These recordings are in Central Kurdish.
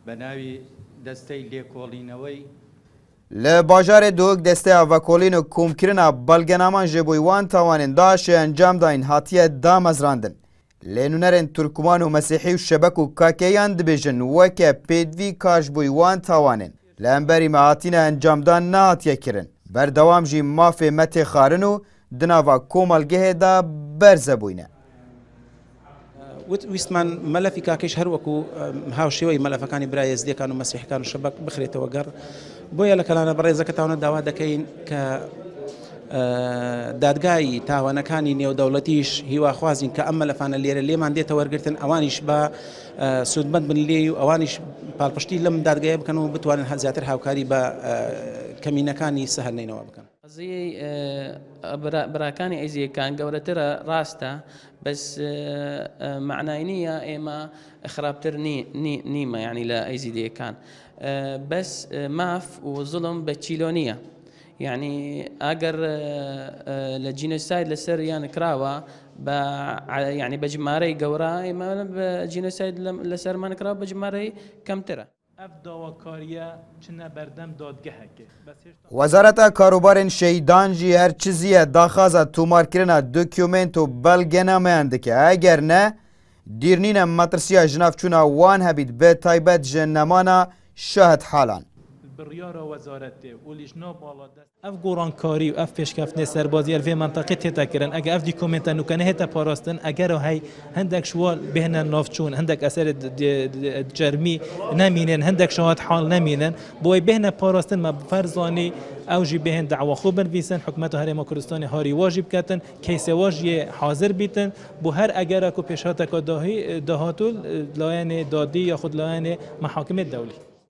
بناوي دستي ليكولينوي لباجار دوک دسته آواکولین و کومکرنا بلگنامان جبوی وان توانین داش انجام داین هاتیه دامزراندن. لنونرن ترکمان و مسیحی و شبک و کاکیان دبیجن وکه پیدوی کاش بوی وان توانین. لانبری مهاتین انجام دان نهاتیه کرن. بردوام جی مافی مت خارن و دناوا کومالگه دا برزه بوینه. ویستمان ملفی کاکیش هر وکو هاوشیوی ملفکانی برای ازدی کانو مسیح کانو شبک بخریت وگر بویا لکلانا برای زکتاون داوا دکین که دادگای تاوانەکانی نێودەوڵەتیش هیواخوازین کە ئەم مەلەفانە لێرە لێمان دێتە وەرگرتن ئەوانیش بە سودمەند بن لێ و ئەوانیش پاڵپشتی لەم دادگایە بکەن و بتوانن زیاتر هاوکاری بە کەمینەکانی سەهەلنینەوە بکەن. قضیەی براکانی ئەیزیەکان گەورەترە ڕاستە بەس معنای نییە ئێمە خراپتر نیمە یعنی لە ئەیزیدیەکان بەس ماف و زوڵم بە چیلۆ نییە. يعني اگر لجينوسايد لسر يعني كراوا يعني بجماري قورا ما بجينوسايد لسر ما نكراوا بجماري كم ترى وزارت کاروبار شیدان جی هر چیزیه داخازه تومار کرنا دوکیومنت و بلگنامه اندکه اگر نه دیرنین مطرسیه جنافچونا وان هبید به تایبت جنمانا شاهد حالان بريارة وزارته ولجنا بالا دست اف گورانکاری و اف پیشکفتن سربازی الوی منطقه تذکرن اگر اف دیکومنت انو کنه هتا پاراستن اگر هی هندک شوال بهن نافچون هندک اثر جرمی نمینن هندک شهاد حال نمینن بوی بهن پاراستن ما فرزانی اوجی بهن دعوا خوب بنویسن حکومت هرم کردستان هاری واجب کردن کیسه واجی حاضر بیتن بو هر اگر کو پیشات کا دهاتول لاین دادی یا خود لاین محاکم دولی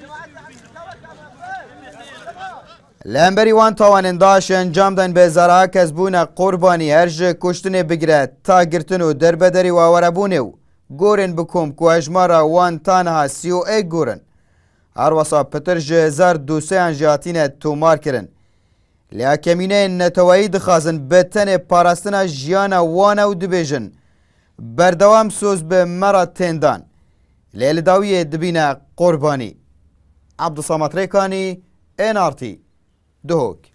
لامبری وان توانن داش انجام دن به زرا کسبون قربانی هرج کشتن بگیره تا گرتن و دربدری و وربونه و گورن بکم که اجمارا وان تانها 31 گورن هر وصا پتر جهزار دوسه انجاتین تومار کرن لیا کمینه نتوایی دخازن بتن پاراستنا جیانا وانا و دبیجن بردوام سوز به مرا تندان لیل داوی دبینا قربانی عبدالصمد ریکانی NRT دهوک